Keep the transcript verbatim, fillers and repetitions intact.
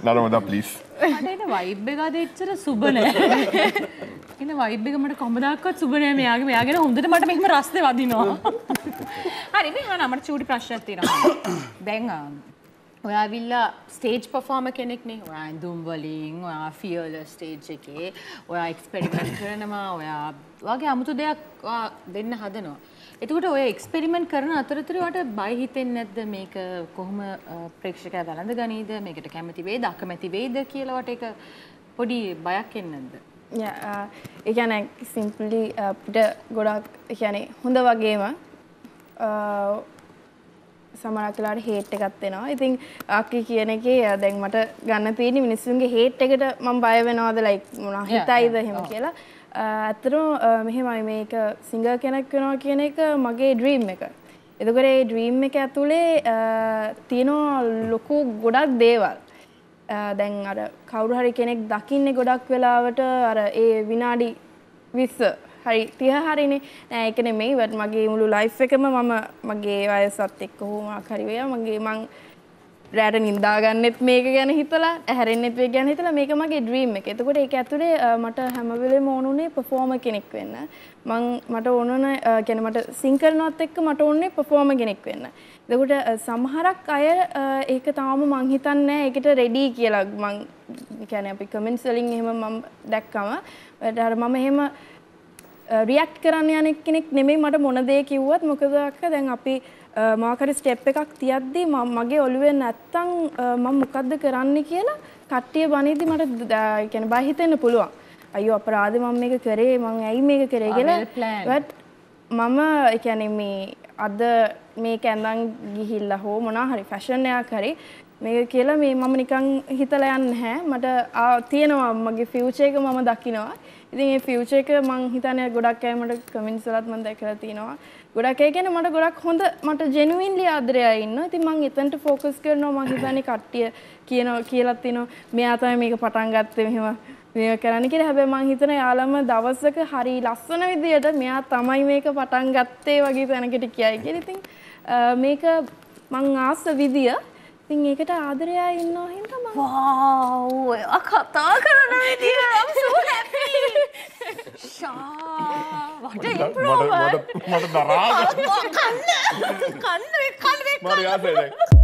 නරමදා please. මට එන vibe එක අද එච්චර සුබ නෑ. එන වයිබ් එක මට කොහොමදාක්වත් සුබ නෑ මෙයාගේ. මෙයාගෙන හොඳට මට මෙහෙම රස්නේ වදිනවා. හරි මේ හාන මට චූටි ප්‍රශ්නයක් තියෙනවා. දැන් ඔයා ඇවිල්ලා ස්ටේජ් පර්ෆෝමර් කෙනෙක්නේ. ඔයා ඇඳුම් වලින් ඔයා ෆියර්ලස් ස්ටේජ් එකේ ඔයා එක්ස්පෙරිමන්ට් කරනවා. ඔයා ඔයාගේ 아무තු දෙයක් දෙන්න හදනවා. එතකොට ඔය එක්ස්පෙරිමන්ට් කරන අතරතුර ඔයාට බය හිතෙන්නේ නැද්ද මේක කොහොම ප්‍රේක්ෂකයා වැළඳ ගනීද මේකට කැමති වේද අකමැති වේද කියලා වට ඒක පොඩි බයක් එන්නේ නැද්ද? යා ඒ කියන්නේ සිම්පලි අපිට ගොඩක් ඒ කියන්නේ හොඳ වගේම සමහරක් වෙලාවට හේට් එකක් එනවා. ඉතින් අක්කි කියන එකේ දැන් මට ගන්න තියෙන මිනිස්සුන්ගේ හේට් එකට මම බය වෙනවද ලයික් මොනවා හිතයිද එහෙම කියලා. ඇත්තටම මෙහෙමයි මේක සිංගර් කෙනෙක් වෙනවා කියන එක මගේ ඩ්‍රීම් එක. එතකොට ඒ ඩ්‍රීම් එක ඇතුලේ තියෙනවා ලොකු ගොඩක් දේවල්. දැන් අර කවුරු හරි කෙනෙක් දකින්නේ ගොඩක් වෙලාවට අර ඒ විනාඩි විස්ස හරි තිහ හරිනේ නෑ ඒක නෙමෙයි මගේ මුළු ලයිෆ් එකම මම මගේ වයසත් එක්ක කොහොමක් හරි වෙයා මගේ මං රැට නිදා ගන්නෙත් මේක ගැන හිතලා ඇහැරෙන්නෙත් මේක ගැන හිතලා මේක මගේ ඩ්‍රීම් එක. එතකොට ඒක ඇතුලේ මට හැම වෙලේම ඕනුනේ පර්ෆෝමර් කෙනෙක් වෙන්න. මං මට ඕනුනේ කියන්නේ මට සිං කරනවත් එක්ක මට ඕනේ පර්ෆෝමර් කෙනෙක් වෙන්න. එතකොට සමහරක් අය ඒක තාම මං හිතන්නේ නැහැ ඒකට රෙඩි කියලා. මං කියන්නේ අපි කමෙන්ට්ස් වලින් එහෙම මම දැක්කම අර මම එහෙම රියැක්ට් කරන්න යන කෙනෙක් නෙමෙයි මට මොන දේ කිව්වත් මොකද අක්කා දැන් අපි මොකක් හරි ස්ටෙප් එකක් තියද්දි මගේ ඔළුවේ නැත්තම් මම මොකද්ද කරන්න කියලා කට්ටිය බනිද්දි මට කියන්නේ බය හිතෙන්න පුළුවන්. අයියෝ අපරාධේ මම මේක කරේ මම ඇයි මේක කරේ කියලා. but මම කියන්නේ මේ අද මේක ඇඳන් ගිහිල්ලා හෝ මොනවා හරි ෆැෂන් එකක් හරි මේක කියලා මේ මම නිකන් හිතලා යන්නේ නැහැ. මට තියෙනවා මගේ ෆියුචර් එක මම දකිනවා. ඉතින් මේ ෆියුචර් එක මං හිතන්නේ ගොඩක් අය මට කමෙන්ට්ස් වලත් මම දැකලා තියෙනවා. ගොඩක් අය කියන්නේ මට ගොඩක් හොඳ මට ජෙනුයින්ලි ආදරේ අය ඉන්නවා. ඉතින් මං එතනට ફોකස් කරනවා. මං හිතන්නේ කට්ටිය කියනවා කියලා තිනවා මෙයා තමයි මේක පටන් ගත්තේ මෙහෙම මේක කරන්න කියලා. හැබැයි මං හිතන යාළම දවසක හරි ලස්සන විදියට මෙයා තමයි මේක පටන් ගත්තේ වගේ තැනකට කියයි කියලා. ඉතින් මේක මං ආස විදිය ඉතින් ඒකට ආදරය ඉන්නවා හින්දා මම wow ඔයා කතා කරන විදිය I'm so happy Shaa what a improve මට මට දරා කන්න කන්න කන්න මට යාසෙයි